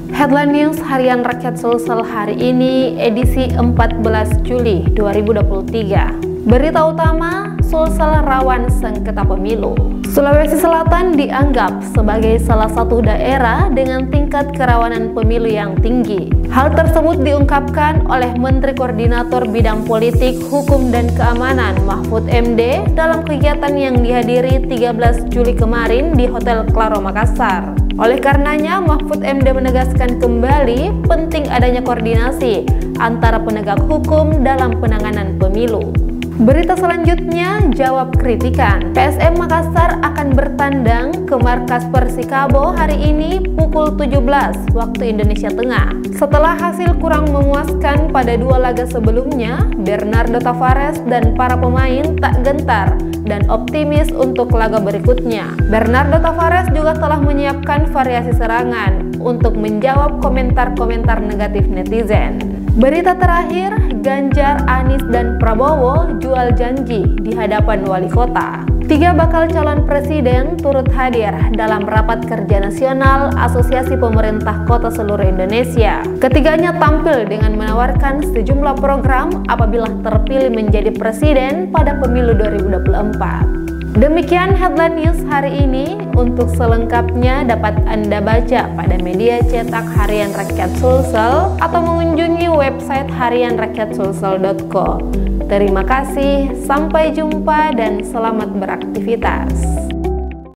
Headline News Harian Rakyat Sulsel hari ini edisi 14 Juli 2023. Berita utama, Sulsel rawan sengketa pemilu. Sulawesi Selatan dianggap sebagai salah satu daerah dengan tingkat kerawanan pemilu yang tinggi. Hal tersebut diungkapkan oleh Menteri Koordinator Bidang Politik, Hukum dan Keamanan Mahfud MD dalam kegiatan yang dihadiri 13 Juli kemarin di Hotel Claro Makassar. Oleh karenanya, Mahfud MD menegaskan kembali penting adanya koordinasi antara penegak hukum dalam penanganan pemilu. Berita selanjutnya, jawab kritikan. PSM Makassar akan bertandang ke markas Persikabo hari ini pukul 17 waktu Indonesia Tengah. Setelah hasil kurang memuaskan pada dua laga sebelumnya, Bernardo Tavares dan para pemain tak gentar dan optimis untuk laga berikutnya. Bernardo Tavares juga telah menyiapkan variasi serangan untuk menjawab komentar-komentar negatif netizen. Berita terakhir, Ganjar, Anies, dan Prabowo jual janji di hadapan wali kota. Tiga bakal calon presiden turut hadir dalam rapat kerja nasional Asosiasi Pemerintah Kota seluruh Indonesia. Ketiganya tampil dengan menawarkan sejumlah program apabila terpilih menjadi presiden pada pemilu 2024. Demikian headline news hari ini. Untuk selengkapnya dapat Anda baca pada media cetak Harian Rakyat Sulsel atau mengunjungi website harianrakyatsulsel.co. Terima kasih, sampai jumpa dan selamat beraktivitas.